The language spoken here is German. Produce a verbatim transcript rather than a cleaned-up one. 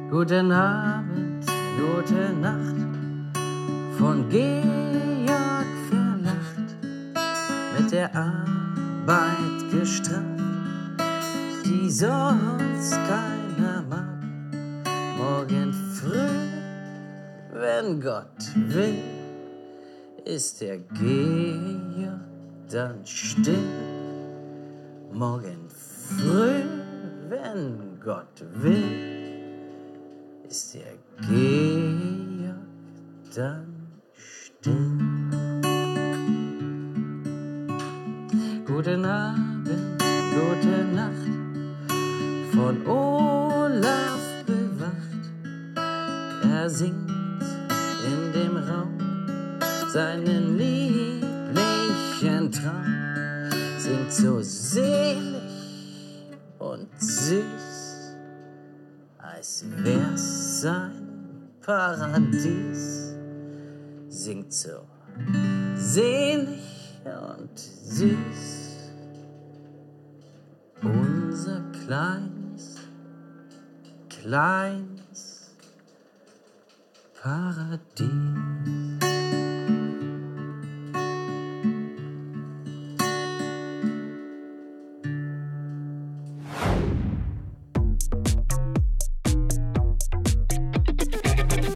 Guten Abend, gute Nacht, von Georg verlacht, mit der Arbeit gestraft, die sonst keiner mag. Morgen früh, wenn Gott will, ist der Georg dann still. Morgen früh, wenn Gott will, ist der Georg dann still. Guten Abend, gute Nacht, von Olaf bewacht. Er singt in dem Raum seinen lieblichen Traum, singt so selig und süß, als wär's sein Paradies. Singt so selig und süß, unser kleines, kleines Paradies.